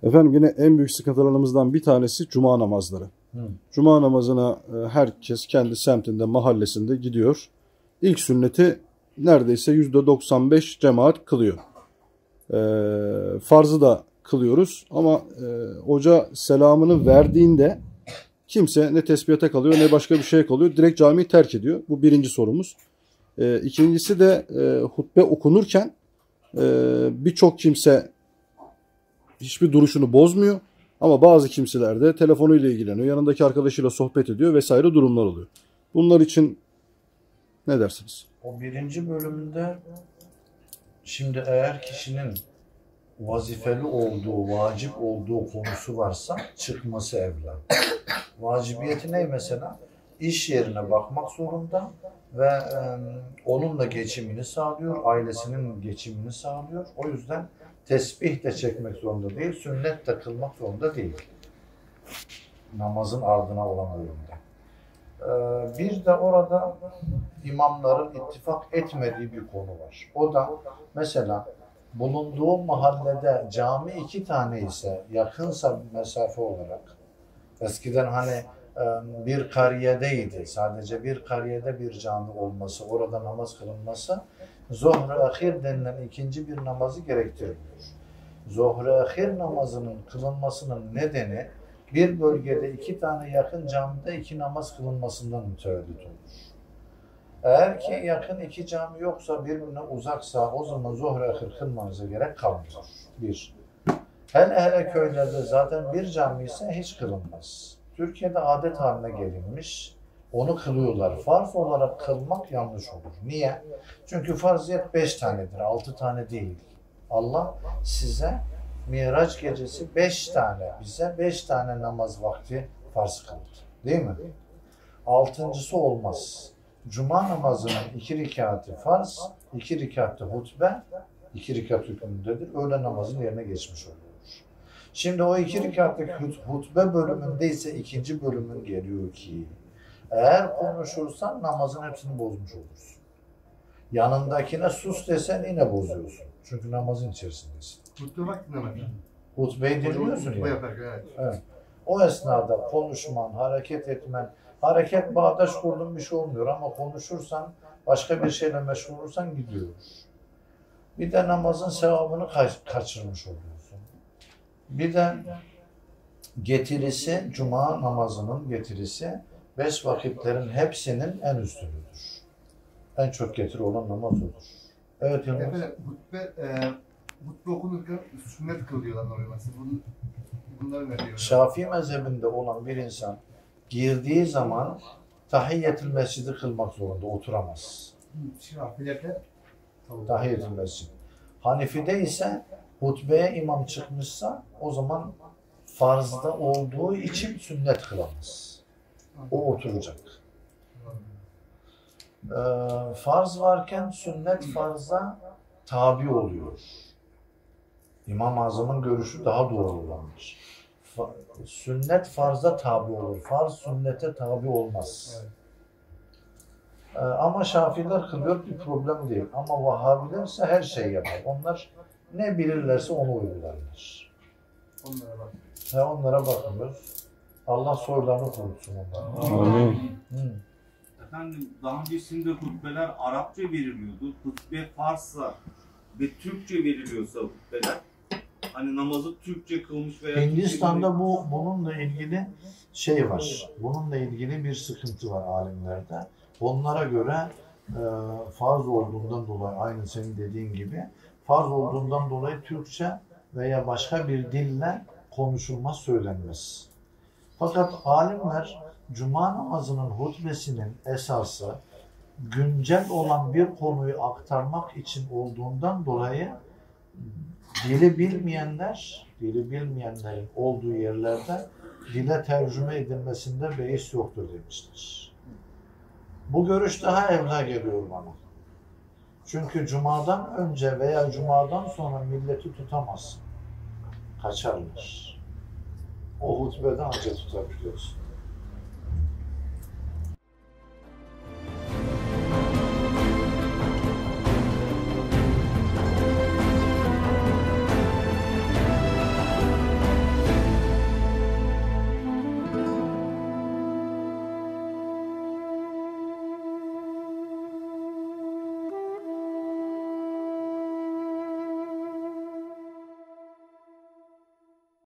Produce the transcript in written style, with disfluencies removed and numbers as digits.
Efendim yine en büyük sıkıntılarımızdan bir tanesi cuma namazları. Cuma namazına herkes kendi semtinde, mahallesinde gidiyor. İlk sünneti neredeyse %95 cemaat kılıyor. Farzı da kılıyoruz ama hoca selamını verdiğinde kimse ne tesbihate kalıyor ne başka bir şeye kalıyor. Direkt camiyi terk ediyor. Bu birinci sorumuz. İkincisi de hutbe okunurken birçok kimse hiçbir duruşunu bozmuyor. Ama bazı kimseler de telefonuyla ilgileniyor. Yanındaki arkadaşıyla sohbet ediyor vesaire durumlar oluyor. Bunlar için ne dersiniz? O birinci bölümünde şimdi eğer kişinin vazifeli olduğu, vacip olduğu konusu varsa çıkması evla. Vacibiyeti ne mesela? İş yerine bakmak zorunda ve onunla geçimini sağlıyor, ailesinin geçimini sağlıyor. O yüzden tesbih de çekmek zorunda değil, sünnet de kılmak zorunda değil. Namazın ardına olan bölümde. Bir de orada imamların ittifak etmediği bir konu var. O da mesela bulunduğu mahallede cami 2 tane ise yakınsa mesafe olarak, eskiden hani bir kariyedeydi, sadece bir kariyede bir cami olması, orada namaz kılınması zuhr-ı ahir denilen ikinci bir namazı gerektirmiyor. Zuhr-ı ahir namazının kılınmasının nedeni bir bölgede 2 tane yakın camide 2 namaz kılınmasından mütevellit olur. Eğer ki yakın 2 cami yoksa, birbirine uzaksa o zaman zuhr-ı ahir kılmanıza gerek kalmıyor. Bir. Hele köylerde zaten bir cami ise hiç kılınmaz. Türkiye'de adet haline gelinmiş. Onu kılıyorlar. Farz olarak kılmak yanlış olur. Niye? Çünkü farziyet 5 tanedir, 6 tane değil. Allah size Miraç gecesi 5 tane, bize 5 tane namaz vakti farz kıldı. Değil mi? 6.'sı olmaz. Cuma namazının 2 rekatı farz, 2 rekatı hutbe, 2 rekat hükmündedir. Öğle namazın yerine geçmiş oluyor. Şimdi o 2 rekatlık hutbe bölümünde ise ikinci bölümün geliyor ki eğer konuşursan namazın hepsini bozmuş olursun. Yanındakine sus desen yine bozuyorsun. Çünkü namazın içerisindesin. Hutbe bak dinlemek. Hutbeyi dinliyorsun ya. Evet. O esnada konuşman, hareket etmen, hareket bağdaş kurdun bir şey olmuyor ama konuşursan, başka bir şeyle meşgul olursan gidiyor. Bir de namazın sevabını kaçırmış oluyorsun. Bir de getirisi, cuma namazının getirisi 5 vakitlerin hepsinin en üstünüdür. En çok getiri olan namaz odur. Evet Yılmaz. Efendim hutbe okunurken sünnet kılıyorlar normalde. Bunlar ne diyor? Şafii mezhebinde olan bir insan girdiği zaman tahiyyetül mescidi kılmak zorunda, oturamaz. Şafilerde Tahiyyetül mescid. Hanifi'de ise hutbeye imam çıkmışsa o zaman farzda olduğu için sünnet kılamaz. O oturacak. Farz varken sünnet farza tabi oluyor. İmam-ı Azam'ın görüşü daha doğru olandır. Sünnet farza tabi olur. Farz sünnete tabi olmaz. evet. Ama Şafiiler kılıyor, bir problem değil. Ama Vahhabiler ise her şeyi yapar. Onlar ne bilirlerse onu uygularlar. Onlara bakmıyoruz. Allah sorularını kurutsun onlara. Amin. Efendim daha öncesinde hutbeler Arapça veriliyordu. Hutbe Farsça ve Türkçe veriliyorsa hutbeler, hani namazı Türkçe kılmış veya Hindistan'da bununla ilgili şey var. Bununla ilgili bir sıkıntı var alimlerde. Onlara göre farz olduğundan dolayı, aynı senin dediğin gibi, farz olduğundan dolayı Türkçe veya başka bir dille konuşulmaz, söylenmez. Fakat alimler Cuma namazının hutbesinin esası güncel olan bir konuyu aktarmak için olduğundan dolayı dili bilmeyenlerin olduğu yerlerde dile tercüme edilmesinde beis yoktur demişler. Bu görüş daha evla geliyor bana. Çünkü Cuma'dan önce veya Cuma'dan sonra milleti tutamazsın. Kaçarlar. O hutbeden ancak tutabiliyorsun.